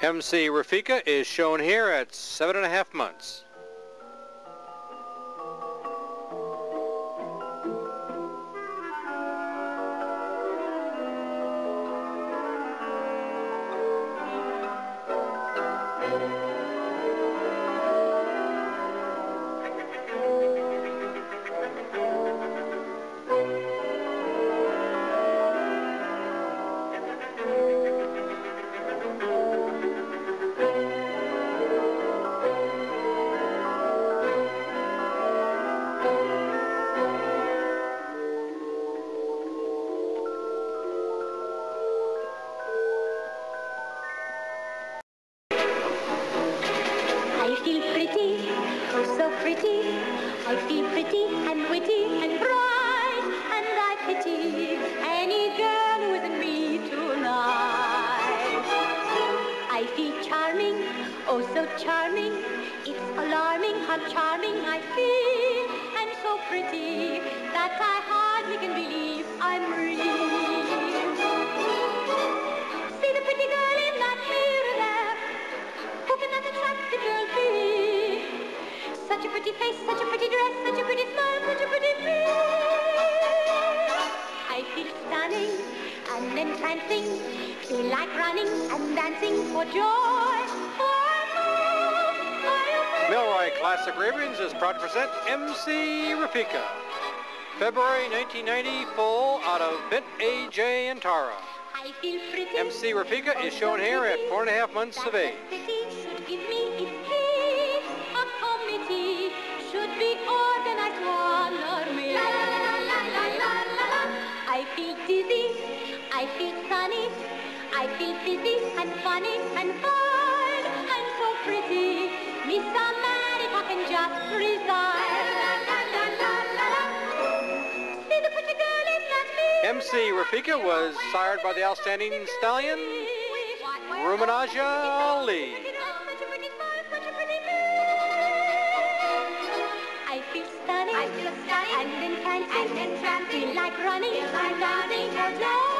MC Rafika is shown here at 7.5 months. I feel pretty, oh so pretty. I feel pretty and witty and bright, and I pity any girl who isn't me tonight. I feel charming, oh so charming. It's alarming how charming I feel, and so pretty that I hardly can believe I'm real. See the pretty girl in that mirror there. Who can that attractive girl be? Such a pretty face, such a pretty dress, such a pretty smile, such a pretty me. I feel stunning and entrancing, feel like running and dancing for joy. Milroy Classic Arabians is proud to present MC Rafika. February 1990, full out of Bit AJ and Tara. I feel pretty. MC Rafika is shown here at 4.5 months of age. Should give me its peace. A committee should be organized to honor me. La, la, la, la, la, la, la. I feel dizzy, I feel sunny, I feel busy and funny and fine. I'm so pretty, Miss Man, if I can just resign. La, la, la, la, la, la. See the pretty girl in that mirror. MC Rafika was sired by the outstanding stallion, Rumanaja Ali. I feel stunning, and entrancing, feel like running, and dancing for joy.